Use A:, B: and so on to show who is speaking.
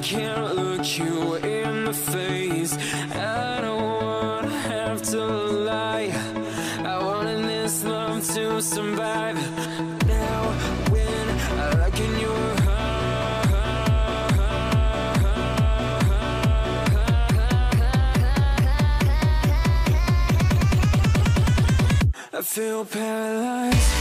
A: can't look you in the face. I don't wanna have to lie. I wanted this love to survive. Now when I look in your I feel paralyzed.